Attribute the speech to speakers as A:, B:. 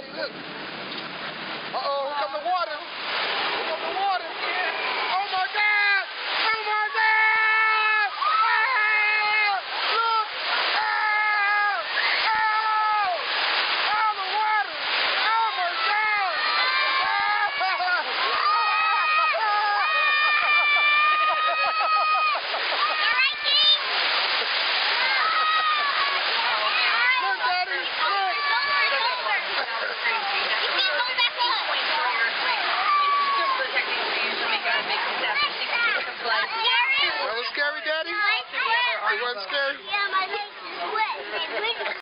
A: Daddy, look. Uh-oh, here come the water. Here come the water. Oh, my God. Oh, my God. Ah, look. Oh, the water. Oh, my God. Look, Daddy. Look. That was scary, Daddy? It wasn't scary?
B: Yeah, my